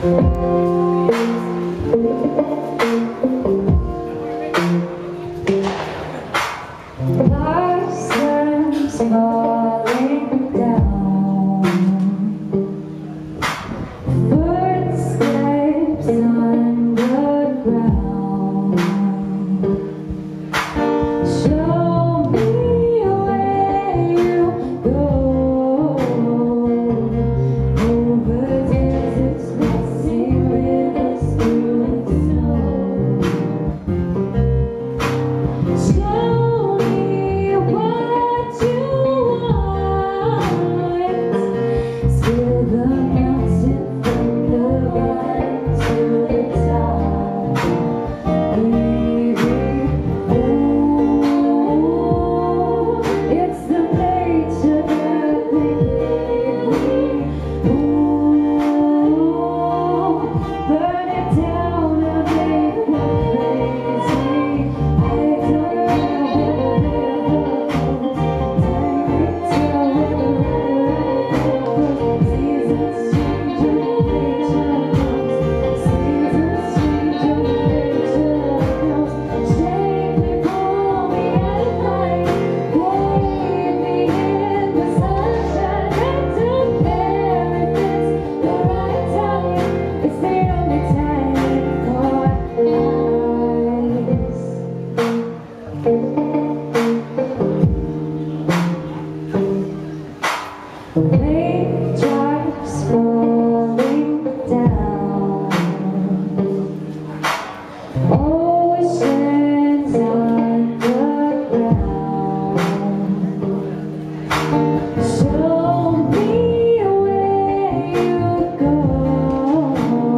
Blossoms falling down, footsteps on the ground. Show me where you go, over deserts, messy rivers through the snow. Show me what you want. Scale the mountain from the bottom to the top. Baby, ooh, it's the nature that they gave me. Ooh, burn it down and make them crazy. I don't raindrops falling down, oceans underground. Show me where you go,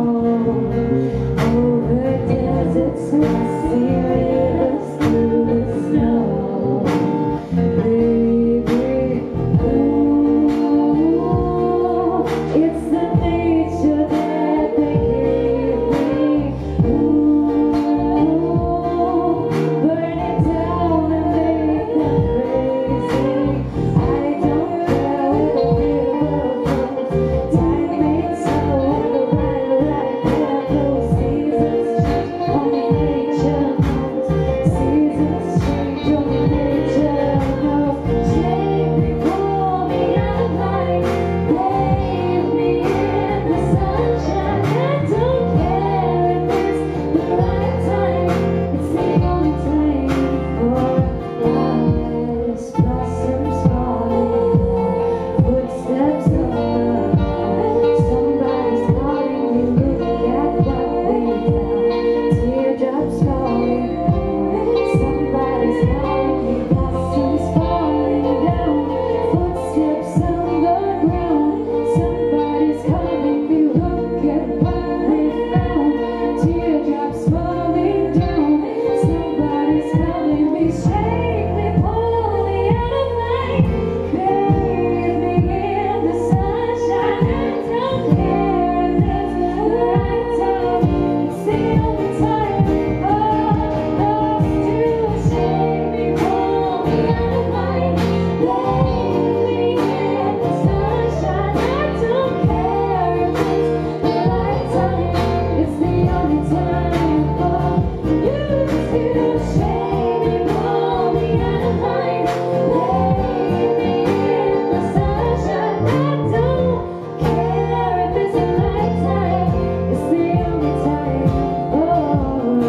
over deserts, messy rivers through the snow. Baby, ooh, it's the nature that they gave me. Ooh, burn it down and make them crazy. I don't care where the river flows. Time makes slow, the right there flows. Seasons change, only nature knows. Seasons change, only nature knows. Shake me, pull me out of light. Bathe me in the sunshine. I don't care if it's the right time. It's the only time for us. Blossoms falling, footsteps on the ground. Somebody's calling you, look at what they found. Teardrops falling down. Somebody's calling you, blossoms falling down. Footsteps on the ground. Somebody's calling you, look at what they found. Teardrops falling down. Somebody's calling me, shake me, pull me out of light. Bathe me in the sunshine. I don't care if it's the right time. It's the only time for us to shake me, pull me out of light. Bathe me in the sunshine. I don't care if it's the right time. It's the only time for you to shake me, pull me out of light. Bathe me in the sunshine. I don't care if it's the right time. It's the only time for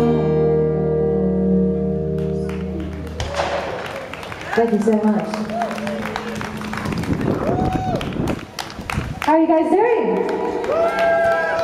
us. Thank you so much. How are you guys doing?